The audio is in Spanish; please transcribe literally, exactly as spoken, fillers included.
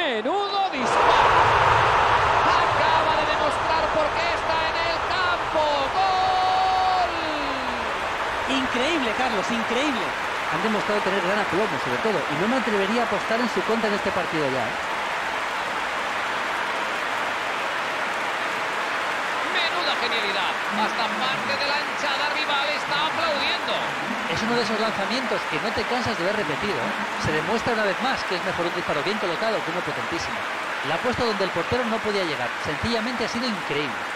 ¡Menudo disparo! Acaba de demostrar por qué está en el campo. ¡Gol! Increíble, Carlos, increíble. Han demostrado tener gran aplomo, sobre todo, y no me atrevería a apostar en su contra en este partido ya, ¿eh? ¡Menuda genialidad! Hasta parte de la hinchada rival está aplaudiendo. Es uno de esos lanzamientos que no te cansas de ver repetido, ¿eh? Se demuestra una vez más que es mejor un disparo bien colocado que uno potentísimo. La ha puesto donde el portero no podía llegar. Sencillamente ha sido increíble.